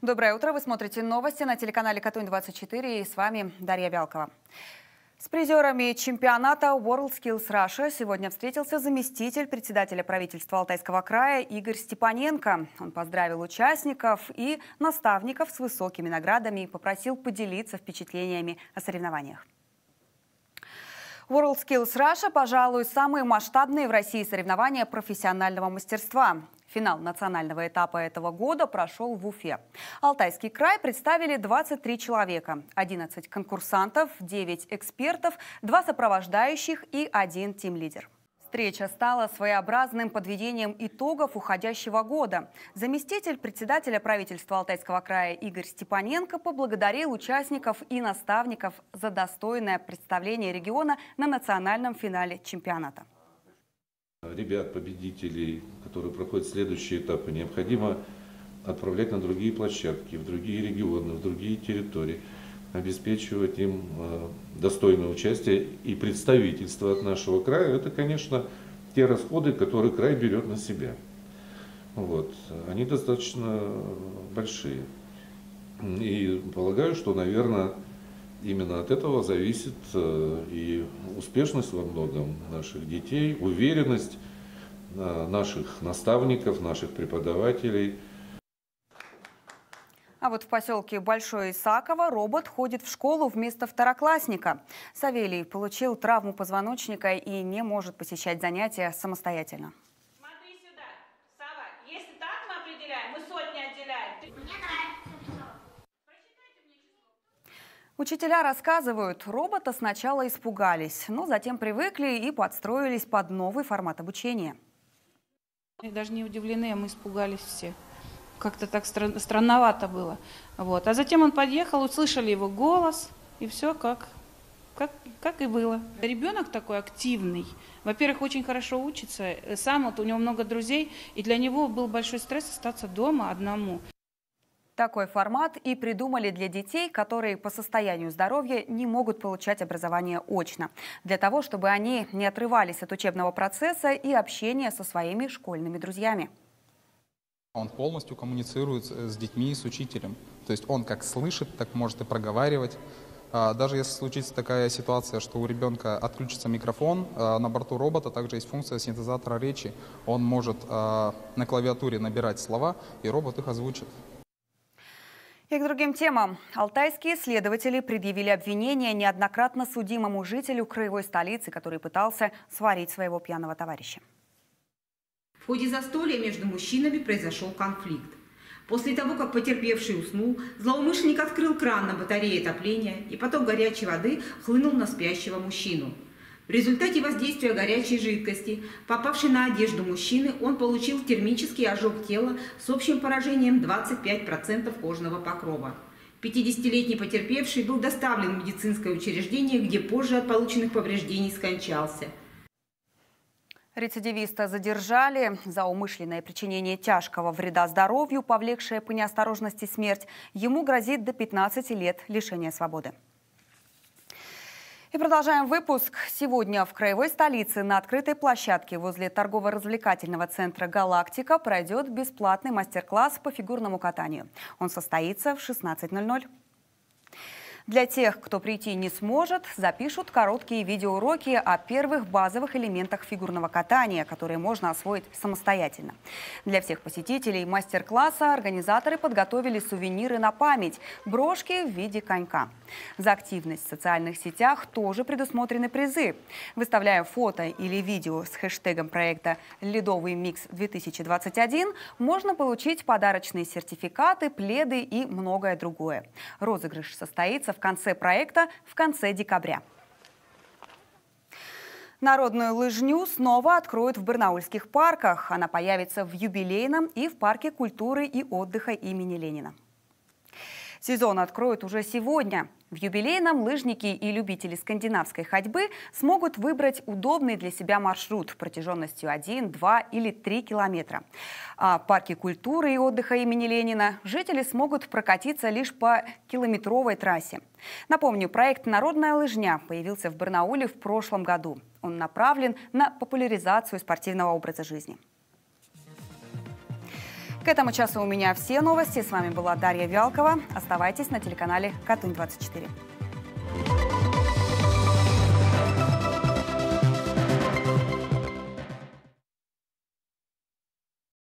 Доброе утро. Вы смотрите новости на телеканале Катунь-24 и с вами Дарья Вялкова. С призерами чемпионата WorldSkills Russia сегодня встретился заместитель председателя правительства Алтайского края Игорь Степаненко. Он поздравил участников и наставников с высокими наградами и попросил поделиться впечатлениями о соревнованиях. WorldSkills Russia, пожалуй, самые масштабные в России соревнования профессионального мастерства. Финал национального этапа этого года прошел в Уфе. Алтайский край представили 23 человека, 11 конкурсантов, 9 экспертов, 2 сопровождающих и 1 тимлидер. Встреча стала своеобразным подведением итогов уходящего года. Заместитель председателя правительства Алтайского края Игорь Степаненко поблагодарил участников и наставников за достойное представление региона на национальном финале чемпионата. Ребят, победителей, которые проходят следующие этапы, необходимо отправлять на другие площадки, в другие регионы, в другие территории, обеспечивать им достойное участие и представительство от нашего края. Это, конечно, те расходы, которые край берет на себя. Вот. Они достаточно большие. И полагаю, что, наверное, именно от этого зависит и успешность во многом наших детей, уверенность наших наставников, наших преподавателей. А вот в поселке Большое Исаково робот ходит в школу вместо второклассника. Савелий получил травму позвоночника и не может посещать занятия самостоятельно. Смотри сюда, Сава, если так мы определяем, мы сотни отделяем. Мне нравится все. Учителя рассказывают, робота сначала испугались, но затем привыкли и подстроились под новый формат обучения. Даже не удивлены, а мы испугались все. Как-то так странновато было. Вот. А затем он подъехал, услышали его голос, и все как и было. Ребенок такой активный. Во-первых, очень хорошо учится. Сам вот у него много друзей, и для него был большой стресс остаться дома одному. Такой формат и придумали для детей, которые по состоянию здоровья не могут получать образование очно. Для того, чтобы они не отрывались от учебного процесса и общения со своими школьными друзьями. Он полностью коммуницирует с детьми и с учителем. То есть он как слышит, так может и проговаривать. Даже если случится такая ситуация, что у ребенка отключится микрофон, на борту робота также есть функция синтезатора речи. Он может на клавиатуре набирать слова, и робот их озвучит. И к другим темам. Алтайские следователи предъявили обвинение неоднократно судимому жителю краевой столицы, который пытался сварить своего пьяного товарища. В ходе застолья между мужчинами произошел конфликт. После того, как потерпевший уснул, злоумышленник открыл кран на батарее отопления, и поток горячей воды хлынул на спящего мужчину. В результате воздействия горячей жидкости, попавшей на одежду мужчины, он получил термический ожог тела с общим поражением 25% кожного покрова. 50-летний потерпевший был доставлен в медицинское учреждение, где позже от полученных повреждений скончался. Рецидивиста задержали за умышленное причинение тяжкого вреда здоровью, повлекшее по неосторожности смерть. Ему грозит до 15 лет лишения свободы. И продолжаем выпуск. Сегодня в краевой столице на открытой площадке возле торгово-развлекательного центра «Галактика» пройдет бесплатный мастер-класс по фигурному катанию. Он состоится в 16:00. Для тех, кто прийти не сможет, запишут короткие видеоуроки о первых базовых элементах фигурного катания, которые можно освоить самостоятельно. Для всех посетителей мастер-класса организаторы подготовили сувениры на память – брошки в виде конька. За активность в социальных сетях тоже предусмотрены призы. Выставляя фото или видео с хэштегом проекта «Ледовый микс-2021», можно получить подарочные сертификаты, пледы и многое другое. Розыгрыш состоится в конце проекта в конце декабря. Народную лыжню снова откроют в барнаульских парках. Она появится в Юбилейном и в парке культуры и отдыха имени Ленина. Сезон откроют уже сегодня. В Юбилейном лыжники и любители скандинавской ходьбы смогут выбрать удобный для себя маршрут протяженностью 1, 2 или 3 километра. А в парке культуры и отдыха имени Ленина жители смогут прокатиться лишь по километровой трассе. Напомню, проект «Народная лыжня» появился в Барнауле в прошлом году. Он направлен на популяризацию спортивного образа жизни. К этому часу у меня все новости. С вами была Дарья Вялкова. Оставайтесь на телеканале Катунь 24.